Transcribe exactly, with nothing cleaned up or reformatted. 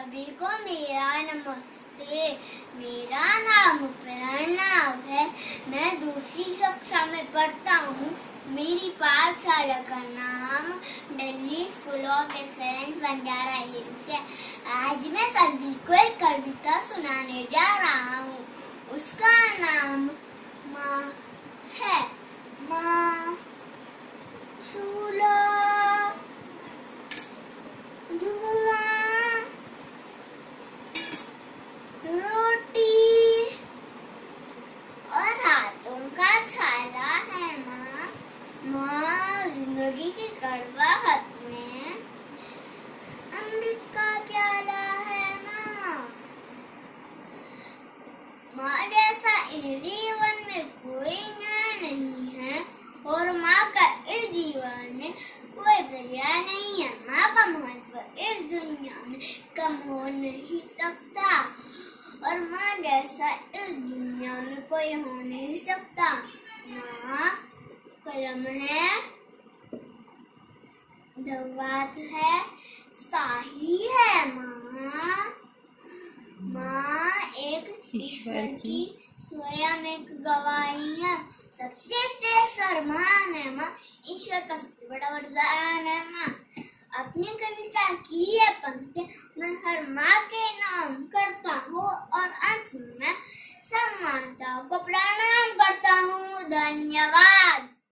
सभी को मेरा नमस्ते। मेरा नाम प्रणव है। मैं दूसरी कक्षा में पढ़ता हूँ। मेरी पाठशाला का नाम Delhi school of excellence Banjara Hills है। आज मैं सभी को एक कविता सुनाने जा रहा हूँ। उसका नाम माँ है। माँ चूल्हा धुआं रोटी और हाथों का छाला है माँ। माँ जिंदगी की कड़वाहट में अमृत का प्याला है माँ। माँ जैसा इस जीवन में कोई न्याय नहीं है और माँ का इस जीवन में कोई दरिया नहीं है। माँ का महत्व इस दुनिया में कम हो नहीं सकता और माँ जैसा इस दुनिया में कोई हो नहीं सकता। माँ कलम है, दवात है, शाही है। माँ माँ एक ईश्वर की स्वयं एक गवाही है। सबसे श्रेष्ठ और महान है माँ। ईश्वर का सबसे बड़ा वरदान है माँ। अपनी कविता की ये पंक्ति मैं हर माँ के नाम करता हूँ और अंत में सब माताओं को प्रणाम करता हूँ। धन्यवाद।